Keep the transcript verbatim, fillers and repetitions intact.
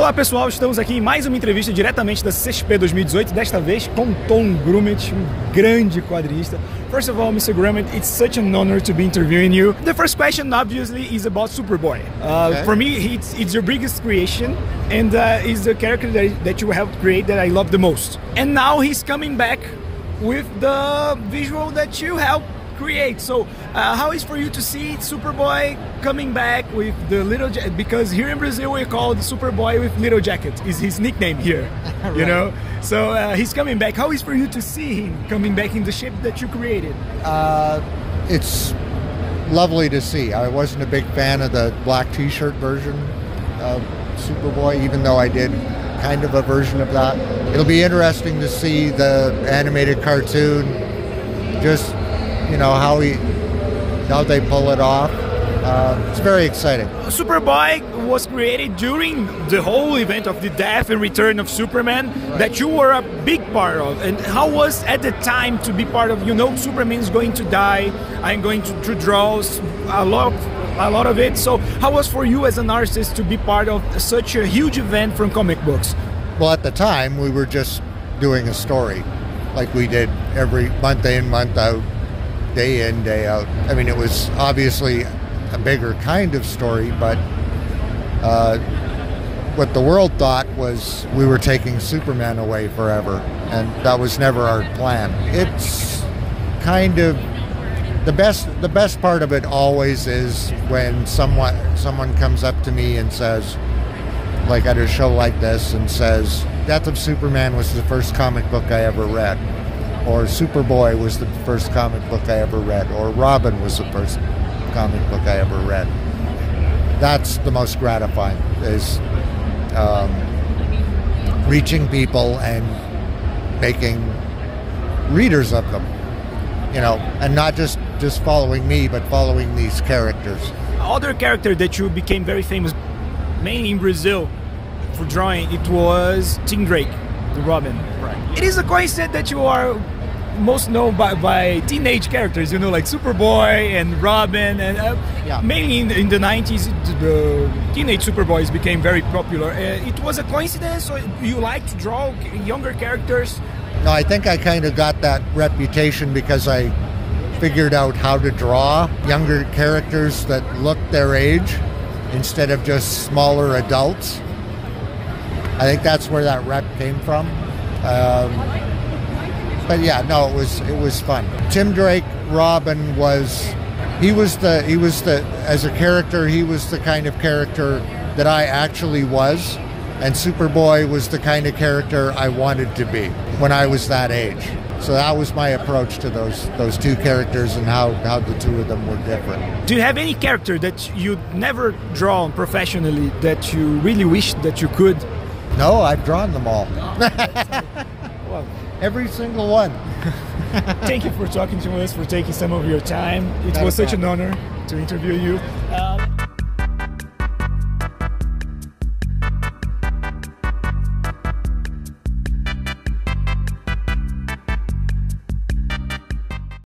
Olá pessoal, estamos aqui em mais uma entrevista diretamente da C C X P dois mil e dezoito, desta vez com Tom Grummett, um grande quadrinista. First of all, Mister Grummett, it's such an honor to be interviewing you. The first question obviously is about Superboy. Uh, okay. For me, it's, it's your biggest creation and uh, it's the character that, that you helped create that I love the most. And now he's coming back with the visual that you helped create. So uh, how is for you to see Superboy coming back with the little ja because here in Brazil we call the Superboy with little jacket is his nickname here. Right. You know, so uh, he's coming back. How is for you to see him coming back in the shape that you created? Uh, it's lovely to see. I wasn't a big fan of the black t-shirt version of Superboy, even though I did kind of a version of that. It'll be interesting to see the animated cartoon, just you know, how he, how they pull it off. Uh, it's very exciting. Superboy was created during the whole event of the death and return of Superman, right, that you were a big part of. And how was at the time to be part of, you know, Superman's going to die, I'm going to, to draw a lot, a lot of it. So how was for you as an artist to be part of such a huge event from comic books? Well, at the time, we were just doing a story like we did every month in, month out, day in, day out. I mean, it was obviously a bigger kind of story, but uh, what the world thought was we were taking Superman away forever, and that was never our plan. It's kind of the best. The best part of it always is when someone someone comes up to me and says, like at a show like this, and says, "Death of Superman was the first comic book I ever read," or Superboy was the first comic book I ever read, or Robin was the first comic book I ever read. That's the most gratifying, is um, reaching people and making readers of them, you know, and not just, just following me, but following these characters. Other character that you became very famous, mainly in Brazil, for drawing, it was Tim Drake, the Robin. Right. It is a coincidence that you are most known by, by teenage characters, you know, like Superboy and Robin, and uh, yeah. mainly in the, in the nineties, the teenage Superboys became very popular. Uh, it was a coincidence, or you like to draw younger characters? No, I think I kind of got that reputation because I figured out how to draw younger characters that look their age instead of just smaller adults. I think that's where that rep came from. Um, But yeah, no, it was it was fun. Tim Drake, Robin was, he was the he was the as a character he was the kind of character that I actually was, and Superboy was the kind of character I wanted to be when I was that age. So that was my approach to those those two characters and how how the two of them were different. Do you have any character that you never drawn professionally that you really wish that you could? No, I've drawn them all. Well, every single one. Thank you for talking to us, for taking some of your time. It Not was such an honor to interview you. Uh,